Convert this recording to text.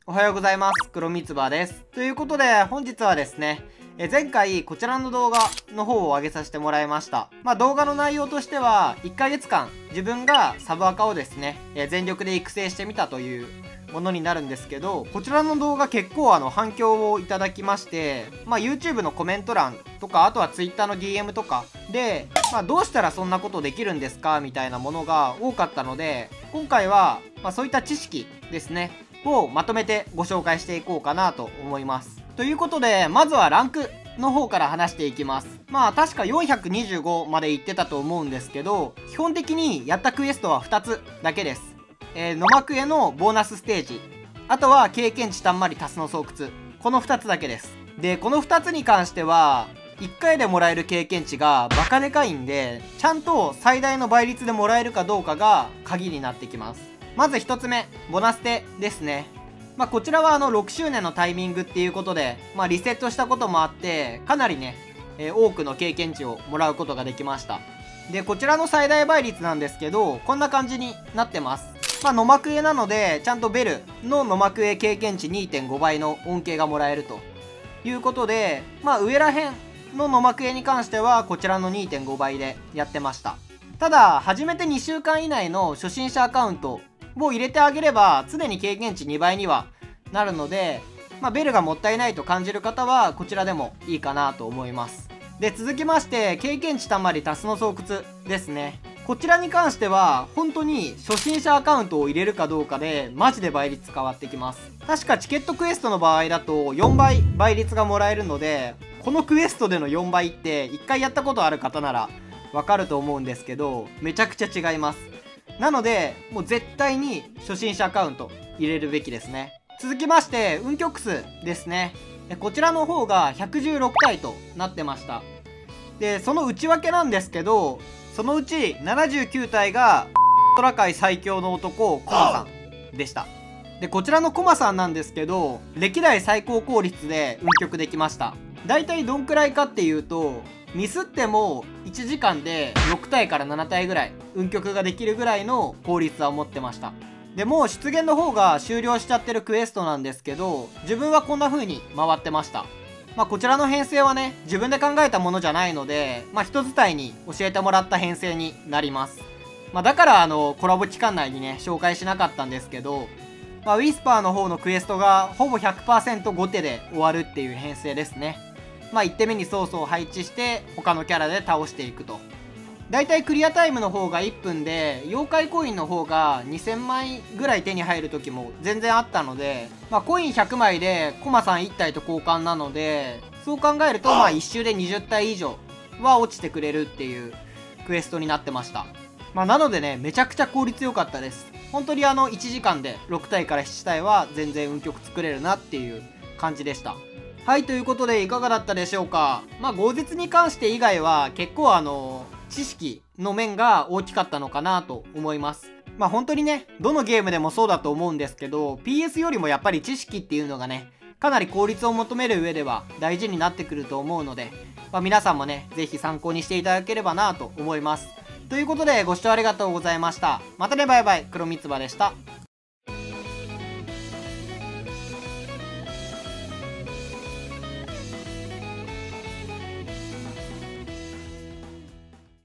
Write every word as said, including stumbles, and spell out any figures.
おはようございます。黒みつばです。ということで、本日はですね、え前回こちらの動画の方を上げさせてもらいました。まあ動画の内容としては、いっかげつかん自分がサブアカをですね、え全力で育成してみたというものになるんですけど、こちらの動画結構あの反響をいただきまして、まあ YouTube のコメント欄とか、あとは Twitter の ディーエム とかで、まあどうしたらそんなことできるんですかみたいなものが多かったので、今回は、まあそういった知識ですね、をまとめてご紹介していこうかなと思います。ということで、まずはランクの方から話していきます。まあ確かよんひゃくにじゅうごまでいってたと思うんですけど、基本的にやったクエストはふたつだけです。えー、野幕へのボーナスステージ、あとは経験値たんまり足すの巣窟、このふたつだけです。で、このふたつに関しては、いっかいでもらえる経験値がバカでかいんで、ちゃんと最大の倍率でもらえるかどうかが鍵になってきます。まずひとつめ、ボナステですね。まあこちらはあのろくしゅうねんのタイミングっていうことで、まあリセットしたこともあって、かなりね、えー、多くの経験値をもらうことができました。で、こちらの最大倍率なんですけど、こんな感じになってます。まあ野幕絵なので、ちゃんとベルの野幕絵経験値 にてんご 倍の恩恵がもらえるということで、まあ上らへんの野幕絵に関しては、こちらの にてんご 倍でやってました。ただ、始めてにしゅうかん以内の初心者アカウントを入れてあげれば常に経験値にばいにはなるので、まあ、ベルがもったいないと感じる方はこちらでもいいかなと思います。で、続きまして経験値たまり足すの巣窟ですね。こちらに関しては本当に初心者アカウントを入れるかどうかでマジで倍率変わってきます。確かチケットクエストの場合だとよんばい倍率がもらえるので、このクエストでのよんばいっていっかいやったことある方ならわかると思うんですけど、めちゃくちゃ違います。なので、もう絶対に初心者アカウント入れるべきですね。続きまして、運曲数ですね。こちらの方がひゃくじゅうろくたいとなってました。で、その内訳なんですけど、そのうちななじゅうきゅうたいが、トラ界最強の男、コマさんでした。で、こちらのコマさんなんですけど、歴代最高効率で運曲できました。だいたいどんくらいかっていうと、ミスってもいちじかんでろくたいからななたいぐらい運曲ができるぐらいの効率は持ってました。でもう出現の方が終了しちゃってるクエストなんですけど、自分はこんな風に回ってました。まあこちらの編成はね、自分で考えたものじゃないので、まあ人伝いに教えてもらった編成になります。まあだからあのコラボ期間内にね紹介しなかったんですけど、まあウィスパーの方のクエストがほぼ ひゃくパーセントご 手で終わるっていう編成ですね。まあいってんめにソースを配置して他のキャラで倒していくと。だいたいクリアタイムの方がいっぷんで、妖怪コインの方がにせんまいぐらい手に入る時も全然あったので、まあコインひゃくまいでコマさんいったいと交換なので、そう考えるとまあいっ周でにじゅったい以上は落ちてくれるっていうクエストになってました。まあなのでね、めちゃくちゃ効率良かったです。本当にあのいちじかんでろくたいからななたいは全然運曲作れるなっていう感じでした。はい、ということでいかがだったでしょうか。まあ、豪絶に関して以外は結構あの、知識の面が大きかったのかなと思います。まあ本当にね、どのゲームでもそうだと思うんですけど、ピーエス よりもやっぱり知識っていうのがね、かなり効率を求める上では大事になってくると思うので、まあ、皆さんもね、ぜひ参考にしていただければなと思います。ということでご視聴ありがとうございました。またね、バイバイ、黒みつばでした。